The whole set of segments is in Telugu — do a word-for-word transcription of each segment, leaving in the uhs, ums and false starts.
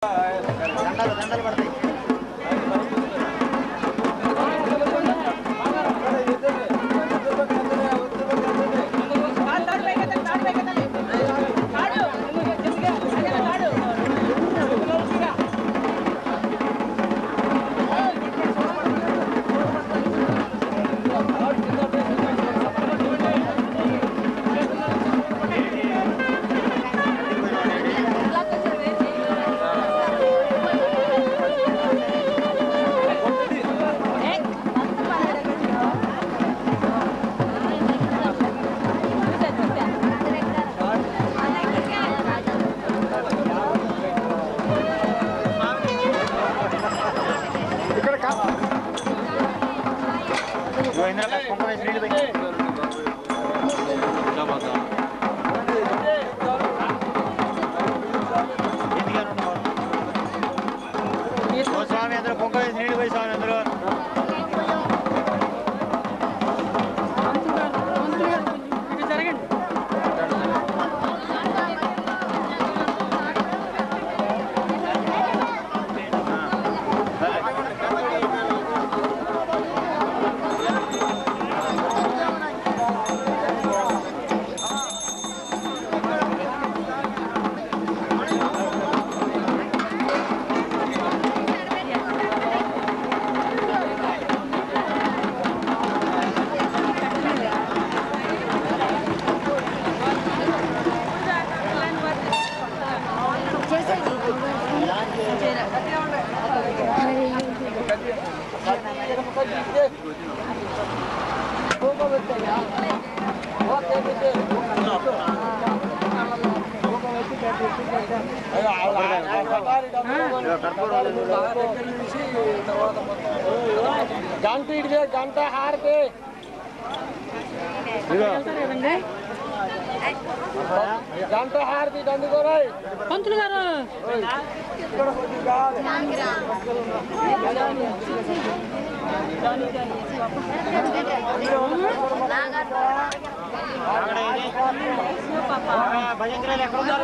గంట ఇడితే గంట హారతే గంట హారతి దండుకోరాయి పంతులు గారు భజంత్రాలు ఎక్కడ ఉన్నారు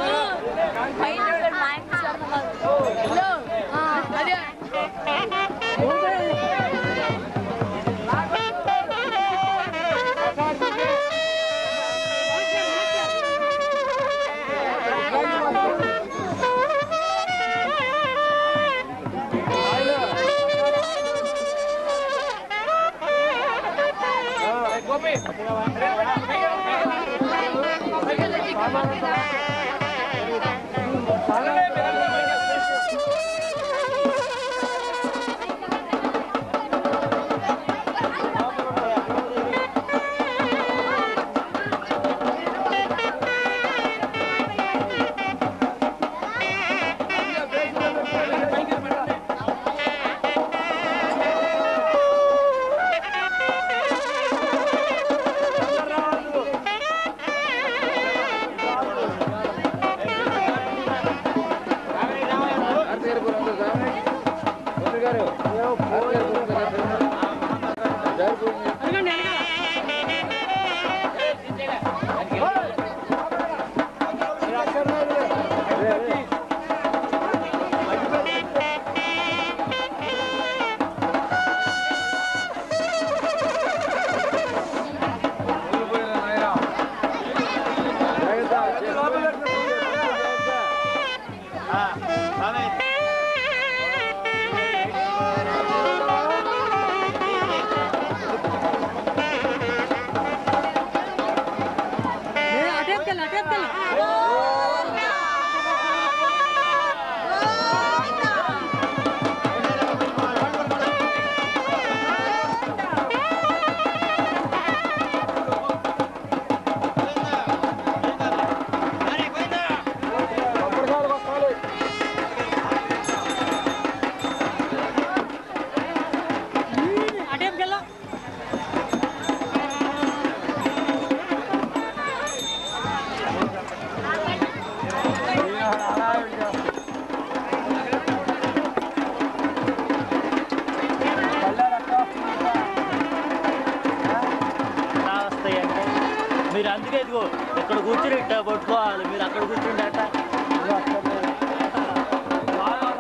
మీరు అందుకే ఇదిగో ఇక్కడ కూర్చుని ఇట్ట పట్టుకోవాలి మీరు అక్కడ కూర్చుంటే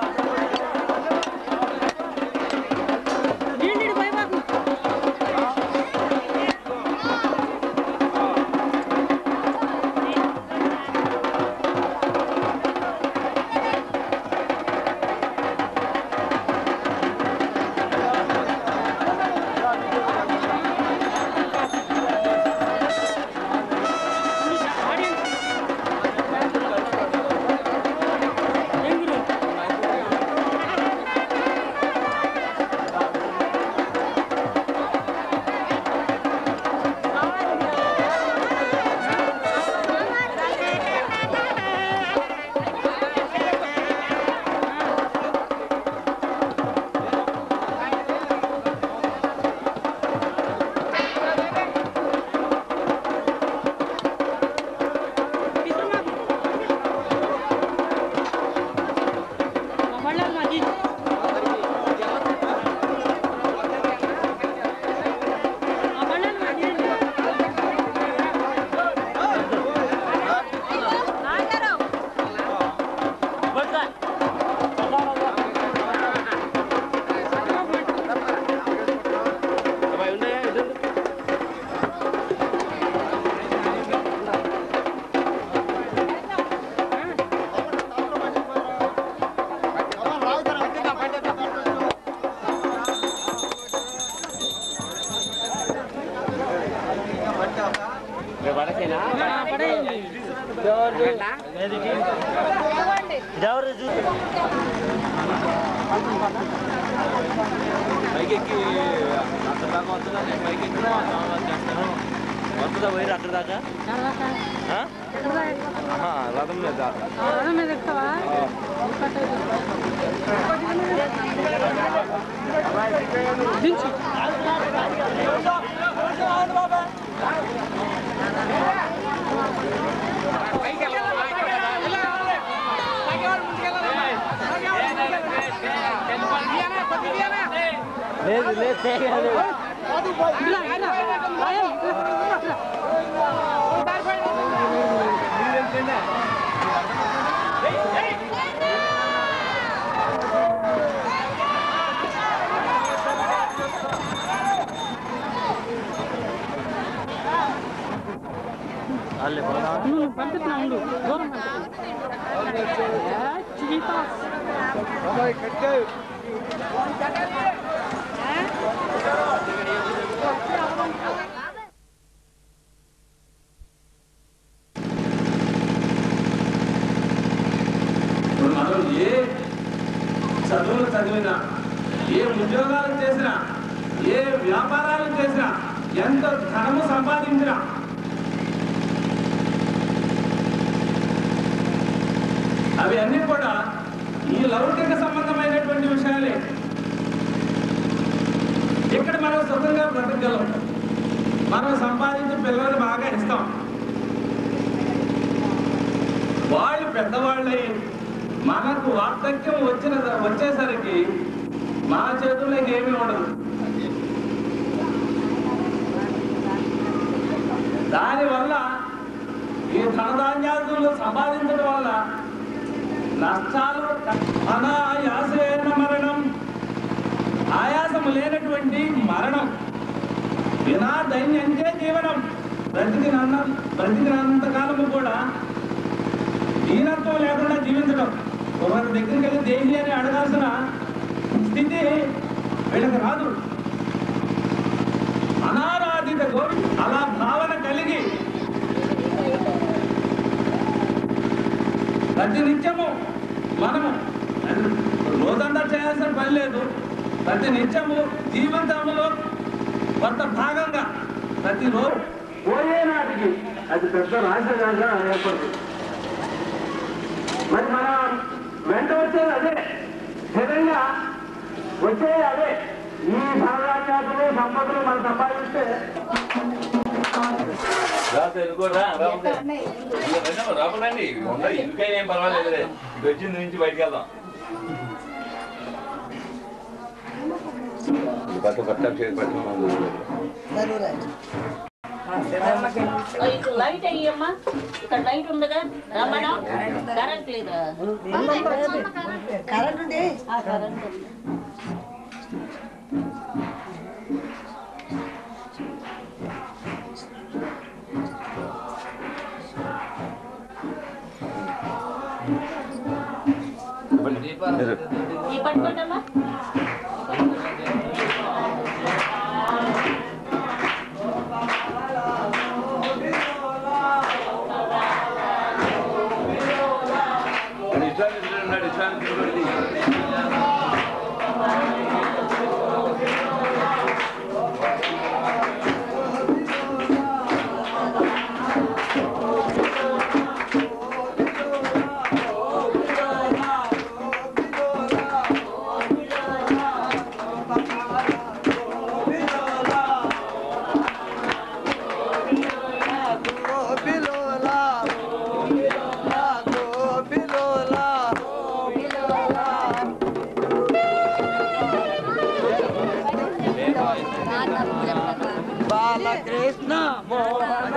పైకెక్కి అక్కడ దాకా వస్తుందా నేను పైకెక్కి వస్తుందా పోయి అక్కడ దాకా రథం మీద రథం మీద ఎక్కుతావా దించు లేదు లేదు చేయలేదు నువ్వు పంపిస్తున్నా ఉండు దూరం మనం ఏ చదువులు చదివినా ఏ ఉద్యోగాలు చేసినా ఏ వ్యాపారాలు చేసినా ఎంత ధనము సంపాదించినా అవి అన్నీ కూడా ఈ లౌకిక సంబంధమైనటువంటి విషయాలే. ఇక్కడ మనం సుఖంగా బ్రతకగలం, మనం సంపాదించి పిల్లలు బాగా ఇస్తాం. వాళ్ళు పెద్దవాళ్ళై మనకు వార్ధక్యం వచ్చిన వచ్చేసరికి మన చేతుల్లోకి ఏమీ ఉండదు. దానివల్ల ఈ ధనధాన్యాదులు సంపాదించడం వల్ల నష్టాలు. అనాయాసేన మరణం, ఆయాసము లేనటువంటి మరణం. వినా దైన్యంతే జీవనం, బ్రతికినంత బ్రతికినంత కాలము కూడా దీనత్వం లేకుండా జీవించడం. ఒకరి దగ్గరికి వెళ్ళి దేహి అని అడగాల్సిన స్థితి వీళ్ళకి రాదు. అనారాధిత గోవి అలా భావన కలిగి ప్రతి నిత్యము మనము రోజంతా చేయాల్సిన పని లేదు. ప్రతి నిత్యము జీవితంలో కొంత భాగంగా ప్రతిరోజు పోయే నాటికి అది పెద్ద రాజధానిగా ఏర్పడుతుంది. మరి మన వెంట వచ్చేది అదే, స్థిరంగా వచ్చేది అదే. ఈ సామ్రాజ్యాలు సంపదలు మనం సంపాదిస్తే రాపడండి ఇందుకైనా ఏం పర్వాలేదు. ఇది వచ్చింది నుంచి బయటికి వెళ్దాం. లైట్ అయ్యమ్మా, ఇక్కడ లైట్ ఉందిగా రమణ. కరెంట్ లేదా? కరెంట్ ఉంది. కరెంట్ ఈ పట్టుకోండమ్మా. బాలకృష్ణ మోహన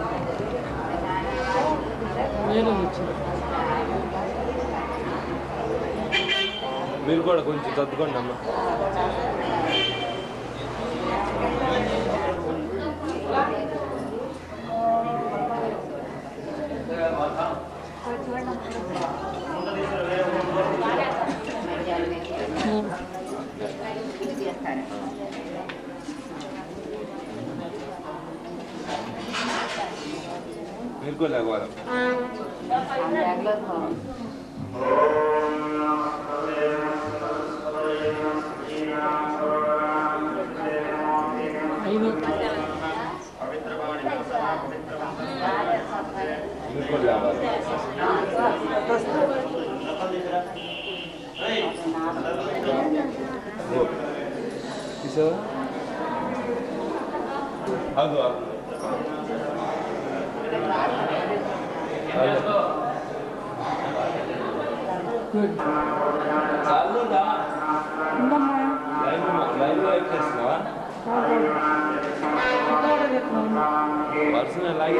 వేరే వచ్చింది. మీరు కూడా కొంచెం చదువుకోండి అమ్మ. మీరు కూడా లేకపోవాలి. ఐదు మీరు కూడా లేవాలి. తీసావా? అది ఉందమ్మా. పర్సనల్ లాగే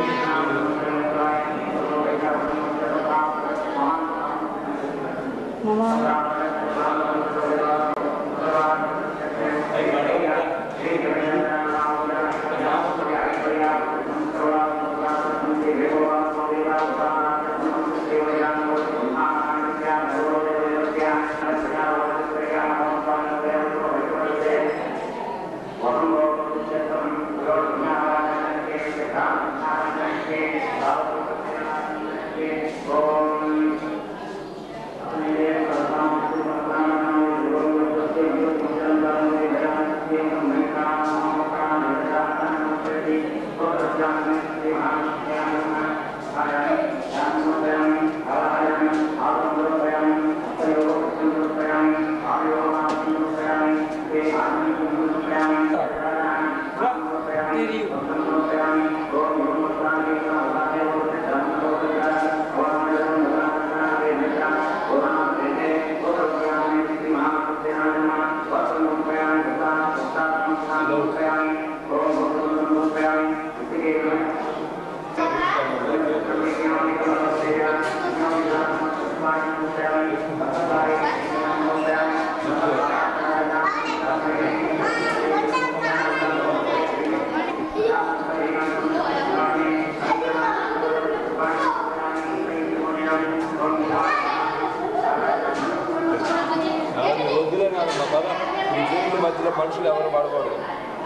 మధ్యలో మనుషులు ఎవరు పడకూడదు.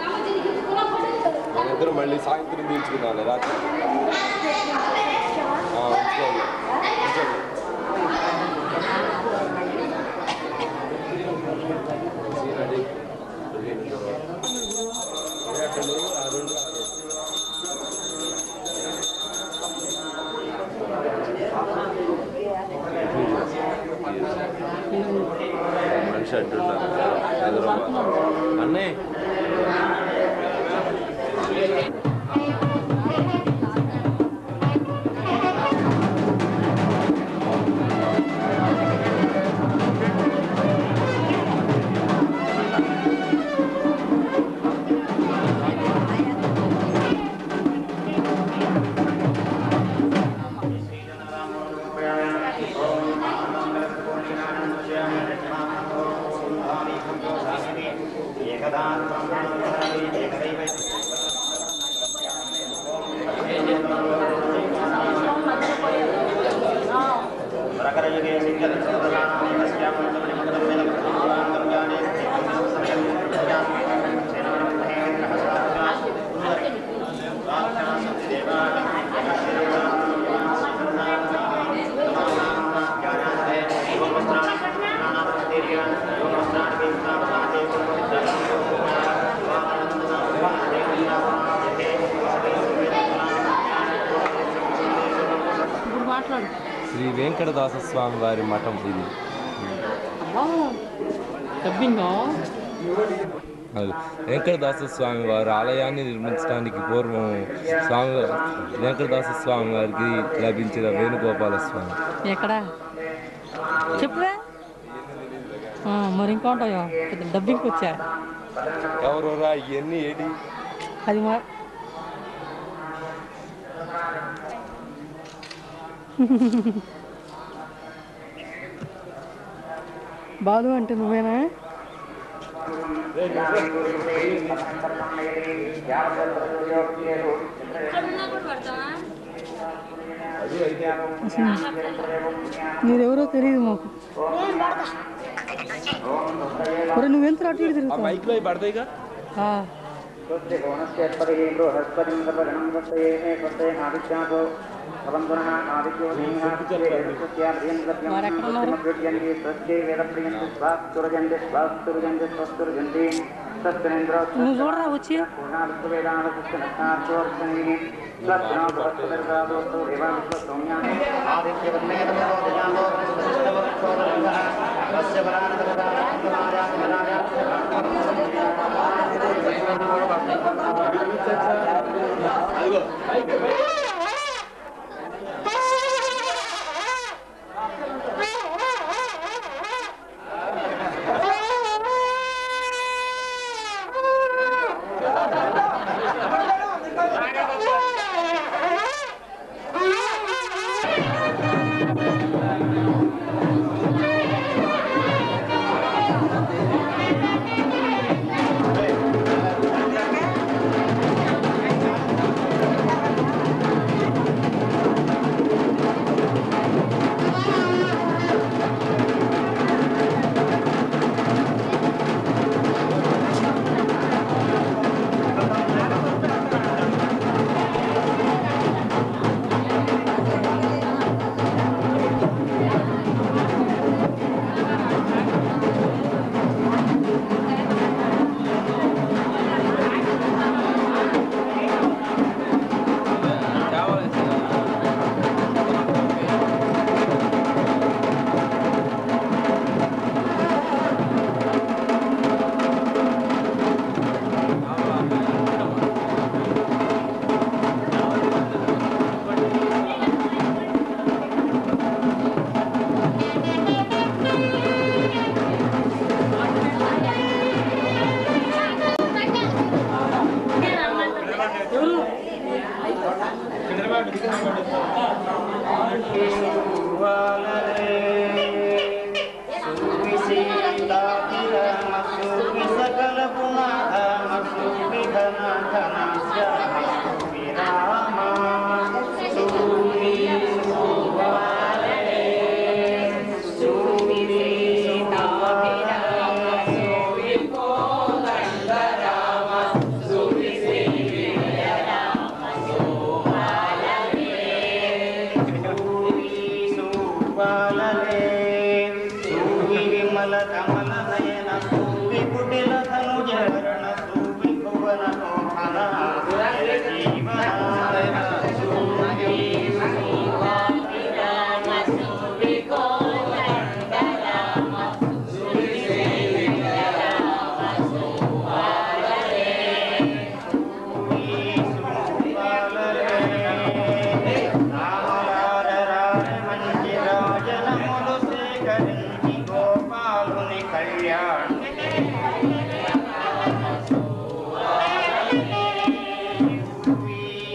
మన ఇద్దరు మళ్ళీ సాయంత్రం తీర్చుకున్నాను రాత్రి. మనిషి అంటున్నారు అన్నయ్య శ్రీ వెంకటదాస స్వామి వారి మఠం ఇది. వెంకటదాస స్వామి వారి ఆలయాన్ని నిర్మించడానికి పూర్వం స్వామి వెంకటదాస స్వామి వారికి లభించిన వేణుగోపాల స్వామి. ఎక్కడ చెప్పురా మరి ఇంకా ఉంటాయో డబ్బింగ్కి వచ్చా ఎవరోరా ఇవన్నీ ఏంటి అది మా బాలు అంటే నువ్వేనా? మీరెవరో తెలియదు మాకు. నువ్వెంత అటు ఇటు తిరుగుతావు? బైక్లో పడతాయిగా. నువ్వు చూడరా వచ్చి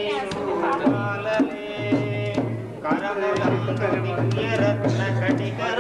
Karena